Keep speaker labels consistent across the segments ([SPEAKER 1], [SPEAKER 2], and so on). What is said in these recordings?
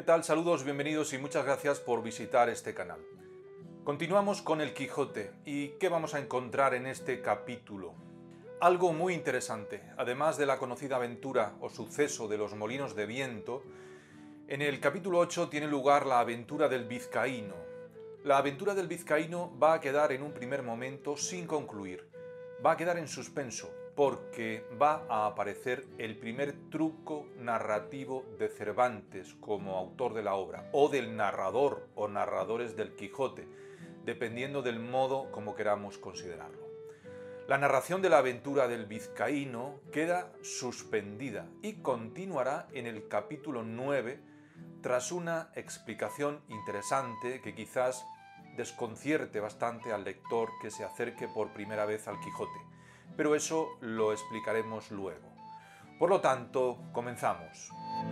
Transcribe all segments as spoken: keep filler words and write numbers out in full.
[SPEAKER 1] tal? Saludos, bienvenidos y muchas gracias por visitar este canal. Continuamos con el Quijote. ¿Y qué vamos a encontrar en este capítulo? Algo muy interesante. Además de la conocida aventura o suceso de los molinos de viento, en el capítulo ocho tiene lugar la aventura del vizcaíno. La aventura del vizcaíno va a quedar en un primer momento sin concluir. Va a quedar en suspenso, porque va a aparecer el primer truco narrativo de Cervantes como autor de la obra, o del narrador o narradores del Quijote, dependiendo del modo como queramos considerarlo. La narración de la aventura del vizcaíno queda suspendida y continuará en el capítulo nueve tras una explicación interesante que quizás desconcierte bastante al lector que se acerque por primera vez al Quijote. Pero eso lo explicaremos luego. Por lo tanto, comenzamos.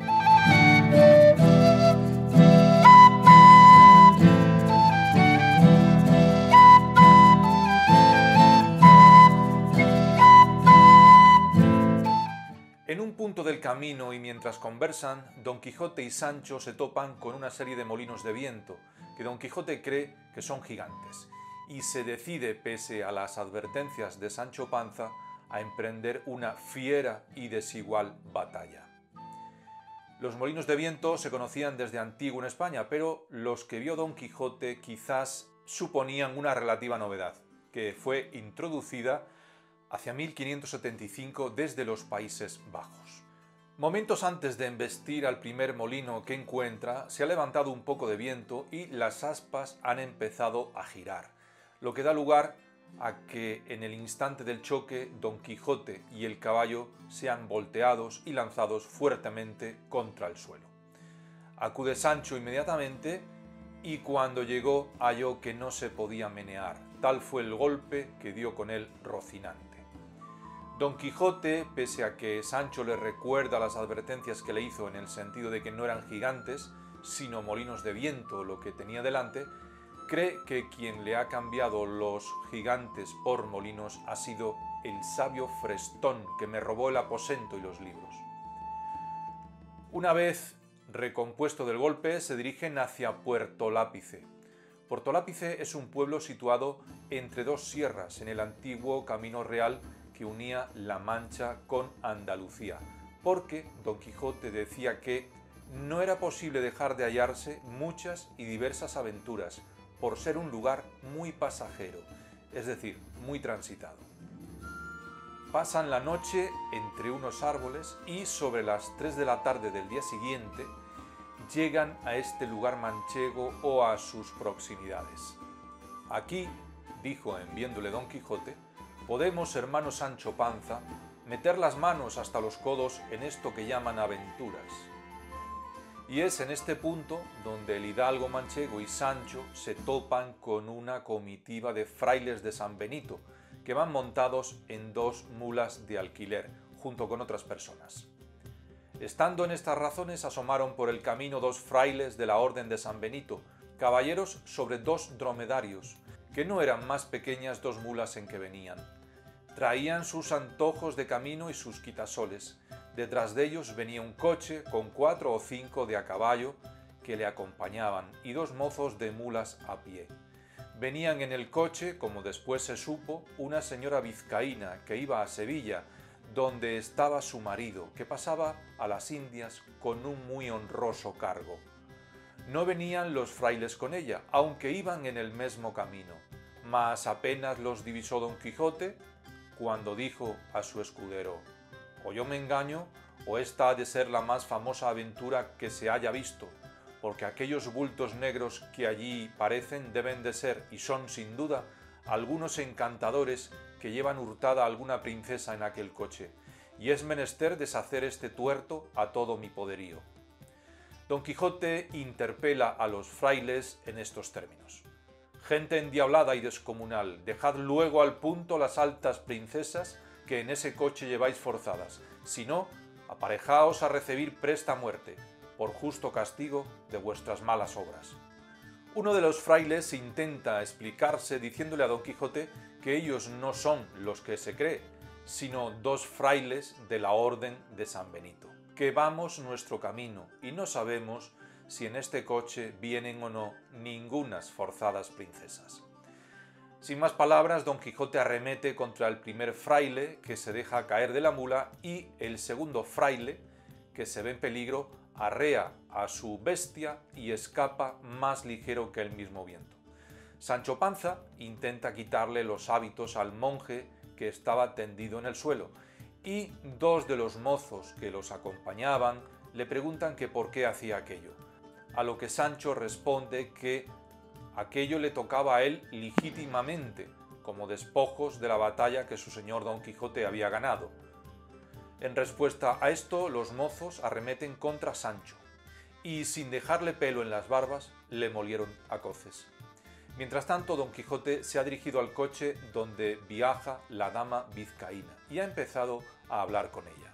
[SPEAKER 1] En un punto del camino y mientras conversan, Don Quijote y Sancho se topan con una serie de molinos de viento que Don Quijote cree que son gigantes y se decide, pese a las advertencias de Sancho Panza, a emprender una fiera y desigual batalla. Los molinos de viento se conocían desde antiguo en España, pero los que vio Don Quijote quizás suponían una relativa novedad, que fue introducida hacia mil quinientos setenta y cinco desde los Países Bajos. Momentos antes de embestir al primer molino que encuentra, se ha levantado un poco de viento y las aspas han empezado a girar, lo que da lugar a que en el instante del choque Don Quijote y el caballo sean volteados y lanzados fuertemente contra el suelo. Acude Sancho inmediatamente y cuando llegó halló que no se podía menear, tal fue el golpe que dio con él Rocinante. Don Quijote, pese a que Sancho le recuerda las advertencias que le hizo en el sentido de que no eran gigantes, sino molinos de viento lo que tenía delante, cree que quien le ha cambiado los gigantes por molinos ha sido el sabio Frestón, que me robó el aposento y los libros. Una vez recompuesto del golpe, se dirigen hacia Puerto Lápice. Puerto Lápice es un pueblo situado entre dos sierras en el antiguo camino real que unía La Mancha con Andalucía, porque Don Quijote decía que no era posible dejar de hallarse muchas y diversas aventuras, por ser un lugar muy pasajero, es decir, muy transitado. Pasan la noche entre unos árboles y sobre las tres de la tarde del día siguiente llegan a este lugar manchego o a sus proximidades. Aquí, dijo en viéndole Don Quijote, podemos, hermano Sancho Panza, meter las manos hasta los codos en esto que llaman aventuras. Y es en este punto donde el hidalgo manchego y Sancho se topan con una comitiva de frailes de San Benito, que van montados en dos mulas de alquiler, junto con otras personas. Estando en estas razones, asomaron por el camino dos frailes de la Orden de San Benito, caballeros sobre dos dromedarios, que no eran más pequeñas dos mulas en que venían. Traían sus antojos de camino y sus quitasoles. Detrás de ellos venía un coche con cuatro o cinco de a caballo que le acompañaban y dos mozos de mulas a pie. Venían en el coche, como después se supo, una señora vizcaína que iba a Sevilla, donde estaba su marido, que pasaba a las Indias con un muy honroso cargo. No venían los frailes con ella, aunque iban en el mismo camino, mas apenas los divisó Don Quijote, cuando dijo a su escudero: o yo me engaño, o esta ha de ser la más famosa aventura que se haya visto, porque aquellos bultos negros que allí parecen deben de ser, y son sin duda, algunos encantadores que llevan hurtada a alguna princesa en aquel coche, y es menester deshacer este tuerto a todo mi poderío. Don Quijote interpela a los frailes en estos términos: gente endiablada y descomunal, dejad luego al punto las altas princesas que en ese coche lleváis forzadas, si no, aparejaos a recibir presta muerte, por justo castigo de vuestras malas obras. Uno de los frailes intenta explicarse diciéndole a Don Quijote que ellos no son los que se cree, sino dos frailes de la Orden de San Benito, que vamos nuestro camino y no sabemos si en este coche vienen o no ningunas forzadas princesas. Sin más palabras, Don Quijote arremete contra el primer fraile que se deja caer de la mula y el segundo fraile, que se ve en peligro, arrea a su bestia y escapa más ligero que el mismo viento. Sancho Panza intenta quitarle los hábitos al monje que estaba tendido en el suelo y dos de los mozos que los acompañaban le preguntan que por qué hacía aquello, a lo que Sancho responde que aquello le tocaba a él legítimamente, como despojos de la batalla que su señor Don Quijote había ganado. En respuesta a esto, los mozos arremeten contra Sancho y, sin dejarle pelo en las barbas, le molieron a coces. Mientras tanto, Don Quijote se ha dirigido al coche donde viaja la dama vizcaína y ha empezado a hablar con ella.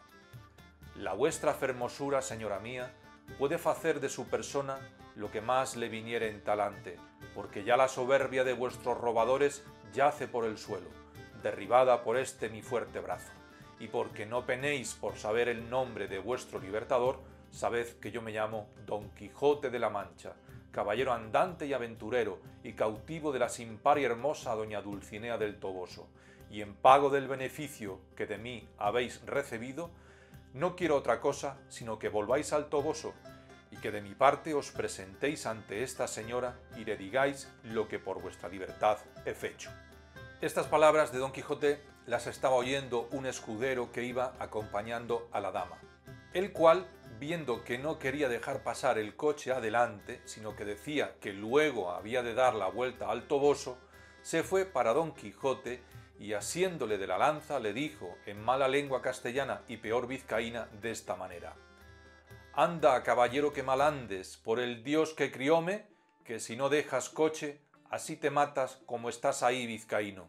[SPEAKER 1] La vuestra fermosura, señora mía, puede facer de su persona lo que más le viniere en talante, porque ya la soberbia de vuestros robadores yace por el suelo, derribada por este mi fuerte brazo, y porque no penéis por saber el nombre de vuestro libertador, sabed que yo me llamo Don Quijote de la Mancha, caballero andante y aventurero, y cautivo de la sin par y hermosa doña Dulcinea del Toboso, y en pago del beneficio que de mí habéis recibido, no quiero otra cosa sino que volváis al Toboso, y que de mi parte os presentéis ante esta señora y le digáis lo que por vuestra libertad he fecho. Estas palabras de Don Quijote las estaba oyendo un escudero que iba acompañando a la dama, el cual, viendo que no quería dejar pasar el coche adelante, sino que decía que luego había de dar la vuelta al Toboso, se fue para Don Quijote y, asiéndole de la lanza, le dijo en mala lengua castellana y peor vizcaína de esta manera: «Anda, caballero, que mal andes, por el Dios que crióme, que si no dejas coche, así te matas como estás ahí, vizcaíno».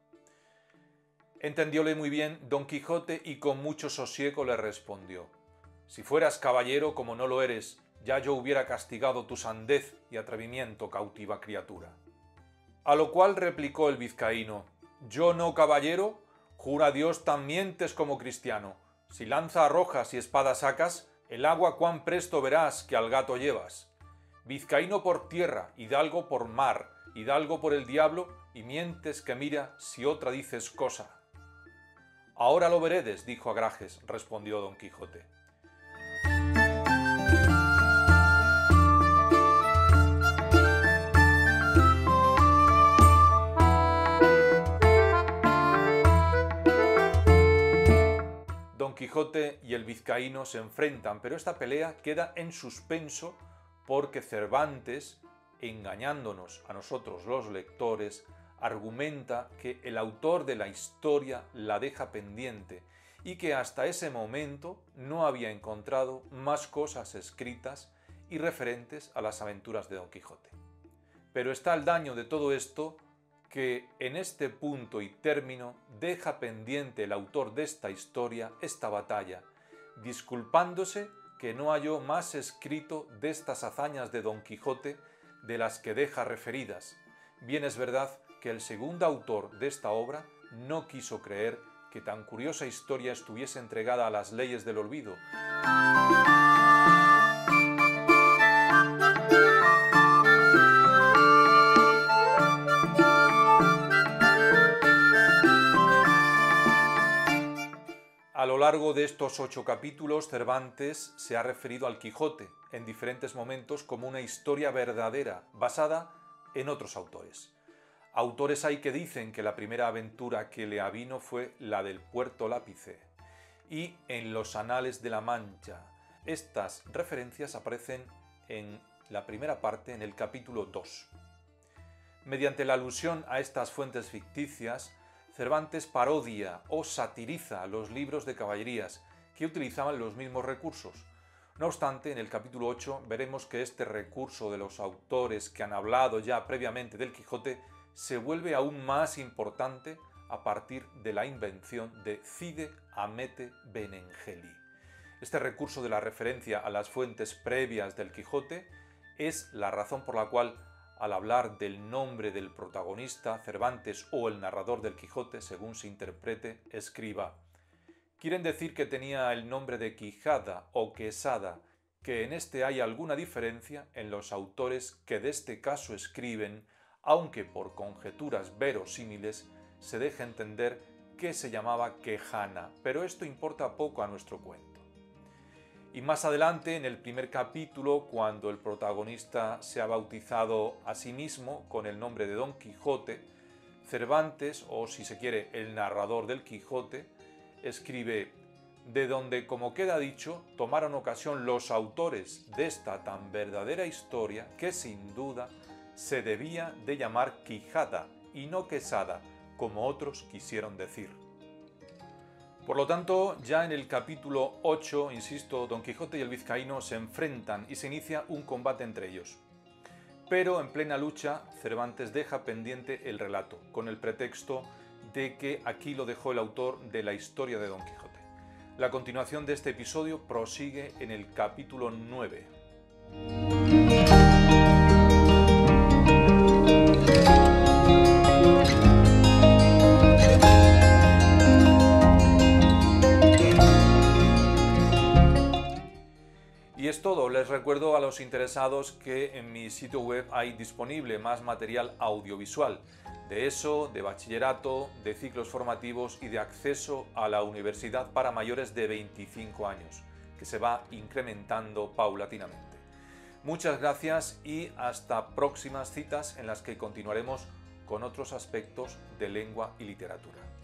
[SPEAKER 1] Entendióle muy bien Don Quijote y con mucho sosiego le respondió: «Si fueras caballero como no lo eres, ya yo hubiera castigado tu sandez y atrevimiento, cautiva criatura». A lo cual replicó el vizcaíno: «Yo no, caballero, jura Dios tan mientes como cristiano. Si lanza arrojas y espada sacas, el agua cuán presto verás que al gato llevas. Vizcaíno por tierra, hidalgo por mar, hidalgo por el diablo, y mientes que mira si otra dices cosa». «Ahora lo veredes», dijo Agrajes, respondió Don Quijote. Don Quijote y el vizcaíno se enfrentan, pero esta pelea queda en suspenso porque Cervantes, engañándonos a nosotros los lectores, argumenta que el autor de la historia la deja pendiente y que hasta ese momento no había encontrado más cosas escritas y referentes a las aventuras de Don Quijote. Pero está el daño de todo esto, que en este punto y término deja pendiente el autor de esta historia esta batalla, disculpándose que no halló más escrito de estas hazañas de Don Quijote de las que deja referidas. Bien es verdad que el segundo autor de esta obra no quiso creer que tan curiosa historia estuviese entregada a las leyes del olvido. A lo largo de estos ocho capítulos, Cervantes se ha referido al Quijote en diferentes momentos como una historia verdadera, basada en otros autores. Autores hay que dicen que la primera aventura que le avino fue la del Puerto Lápice, y en los Anales de la Mancha. Estas referencias aparecen en la primera parte, en el capítulo dos. Mediante la alusión a estas fuentes ficticias, Cervantes parodia o satiriza los libros de caballerías que utilizaban los mismos recursos. No obstante, en el capítulo ocho veremos que este recurso de los autores que han hablado ya previamente del Quijote se vuelve aún más importante a partir de la invención de Cide Hamete Benengeli. Este recurso de la referencia a las fuentes previas del Quijote es la razón por la cual, al hablar del nombre del protagonista, Cervantes o el narrador del Quijote, según se interprete, escriba: «Quieren decir que tenía el nombre de Quijada o Quesada, que en este hay alguna diferencia en los autores que de este caso escriben, aunque por conjeturas verosímiles se deja entender que se llamaba Quejana, pero esto importa poco a nuestro cuento. Y más adelante, en el primer capítulo, cuando el protagonista se ha bautizado a sí mismo con el nombre de Don Quijote, Cervantes, o si se quiere, el narrador del Quijote, escribe: de donde, como queda dicho, tomaron ocasión los autores de esta tan verdadera historia que sin duda se debía de llamar Quijada y no Quesada, como otros quisieron decir. Por lo tanto, ya en el capítulo ocho, insisto, Don Quijote y el vizcaíno se enfrentan y se inicia un combate entre ellos. Pero en plena lucha, Cervantes deja pendiente el relato, con el pretexto de que aquí lo dejó el autor de la historia de Don Quijote. La continuación de este episodio prosigue en el capítulo nueve. Y es todo. Les recuerdo a los interesados que en mi sitio web hay disponible más material audiovisual, de ESO, de bachillerato, de ciclos formativos y de acceso a la universidad para mayores de veinticinco años, que se va incrementando paulatinamente. Muchas gracias y hasta próximas citas en las que continuaremos con otros aspectos de lengua y literatura.